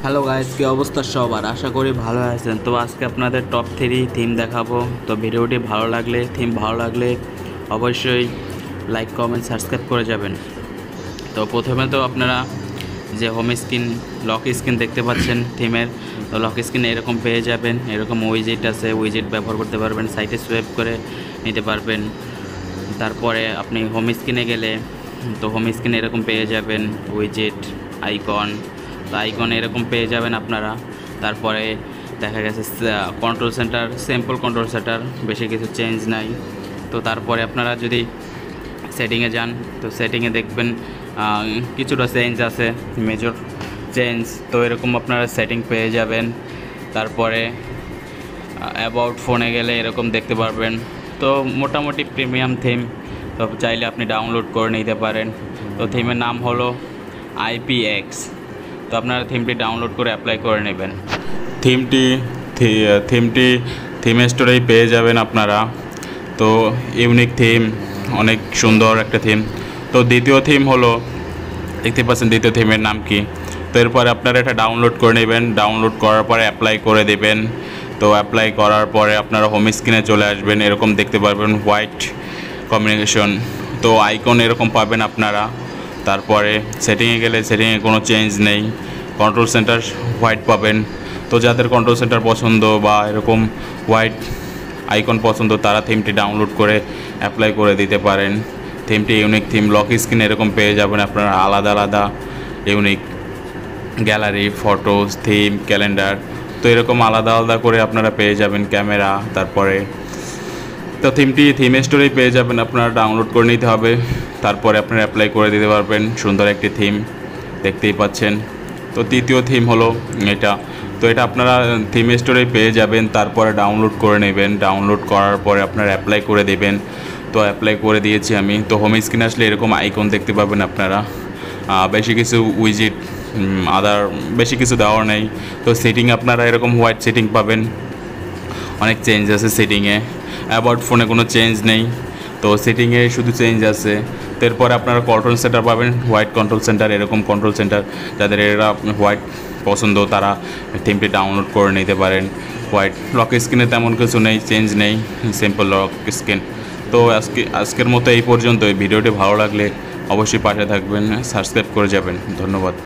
Hello guys, কি অবস্থা সবার? আশা করি ভালো আছেন। তো আজকে আপনাদের টপ 3 থিম দেখাবো। তো ভিডিওটি ভালো লাগলে অবশ্যই লাইক কমেন্ট সাবস্ক্রাইব করে যাবেন। তো প্রথমে তো আপনারা যে হোম স্ক্রিন লক স্ক্রিন দেখতে পাচ্ছেন থিমের, তো লক স্ক্রিনে এরকম পেয়ে যাবেন। এরকম উইজেট আছে, উইজেট ব্যবহার করতে পারবেন, সাইটে সোয়াইপ করে নিতে পারবেন। তারপরে আপনি হোম স্ক্রিনে গেলে তো হোম স্ক্রিনে এরকম পেয়ে যাবেন উইজেট, আইকন। তো আইকন এরকম পেয়ে যাবেন আপনারা। তারপরে দেখা গেছে control centre, simple control centre, বেশি কিছু চেঞ্জ নাই। তো তারপরে আপনারা যদি সেটিংয়ে যান, তো সেটিংয়ে দেখবেন কিছুটা চেঞ্জ আছে, মেজর চেঞ্জ। তো এরকম আপনারা সেটিং পেয়ে যাবেন। তারপরে অ্যাবাউট ফোনে গেলে এরকম দেখতে পারবেন। তো মোটামুটি প্রিমিয়াম থিম, তো চাইলে আপনি ডাউনলোড করে নিতে পারেন। তো থিমের নাম হলো IPX। তো আপনারা থিমটি ডাউনলোড করে অ্যাপ্লাই করে নেবেন। থিমটি থিম স্টোরেই পেয়ে যাবেন আপনারা। তো ইউনিক থিম, অনেক সুন্দর একটা থিম। তো দ্বিতীয় থিম হলো, দেখতে পাচ্ছেন দ্বিতীয় থিমের নাম কি। তো এরপরে আপনারা এটা ডাউনলোড করে নেবেন। ডাউনলোড করার পরে অ্যাপ্লাই করে দেবেন। তো অ্যাপ্লাই করার পরে আপনারা হোম স্ক্রিনে চলে আসবেন। এরকম দেখতে পারবেন হোয়াইট কমিউনিকেশন। তো আইকন এরকম পাবেন আপনারা। তারপরে সেটিংয়ে গেলে সেটিংয়ে কোনো চেঞ্জ নেই। কন্ট্রোল সেন্টার হোয়াইট পাবেন। তো যাদের কন্ট্রোল সেন্টার পছন্দ বা এরকম হোয়াইট আইকন পছন্দ, তারা থিমটি ডাউনলোড করে অ্যাপ্লাই করে দিতে পারেন। থিমটি ইউনিক থিম, লক স্ক্রিন এরকম পেয়ে যাবেন আপনারা আলাদা আলাদা unique gallery, photos, theme, calendar. তো এরকম আলাদা আলাদা করে আপনারা পেয়ে যাবেন, ক্যামেরা। তারপরে তো থিমটি থিম স্টোরেই পেয়ে যাবেন, আপনারা ডাউনলোড করে নিতে হবে। তারপরে আপনারা অ্যাপ্লাই করে দিতে পারবেন। সুন্দর একটি থিম দেখতেই পাচ্ছেন। তো তৃতীয় থিম হলো এটা। তো এটা আপনারা থিম স্টোরেই পেয়ে যাবেন, তারপরে ডাউনলোড করে নেবেন। ডাউনলোড করার পরে আপনারা অ্যাপ্লাই করে দেবেন। তো অ্যাপ্লাই করে দিয়েছি আমি। তো হোম স্ক্রিনে আসলে এরকম আইকন দেখতে পাবেন আপনারা। বেশি কিছু উইজিট বেশি কিছু দেওয়ার নেই। তো সেটিং আপনারা এরকম হোয়াইট সেটিং পাবেন, অনেক চেঞ্জ আছে সেটিংয়ে। অ্যাবাউট ফোনে কোনো চেঞ্জ নেই, তো সেটিংয়ে শুধু চেঞ্জ আছে। তো এরপরে আপনারা কন্ট্রোল সেন্টার পাবেন, হোয়াইট কন্ট্রোল সেন্টার। এরকম কন্ট্রোল সেন্টার যাদের এরা হোয়াইট পছন্দ, তারা থিমটি ডাউনলোড করে নিতে পারেন। হোয়াইট লক স্ক্রিনে তেমন কিছু নেই, চেঞ্জ নেই, সিম্পল লক স্ক্রিন। তো আজকের মতো এই পর্যন্ত। এই ভিডিওটি ভালো লাগলে অবশ্যই পাশে থাকবেন, সাবস্ক্রাইব করে যাবেন। ধন্যবাদ।